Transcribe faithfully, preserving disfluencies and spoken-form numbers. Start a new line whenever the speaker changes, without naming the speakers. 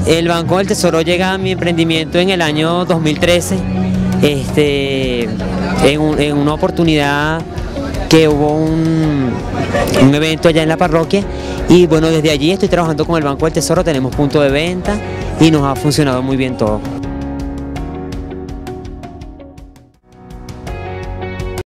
El Banco del Tesoro llega a mi emprendimiento en el año dos mil trece, este, en, un, en una oportunidad que hubo un, un evento allá en la parroquia, y bueno, desde allí estoy trabajando con el Banco del Tesoro, tenemos punto de venta y nos ha funcionado muy bien todo.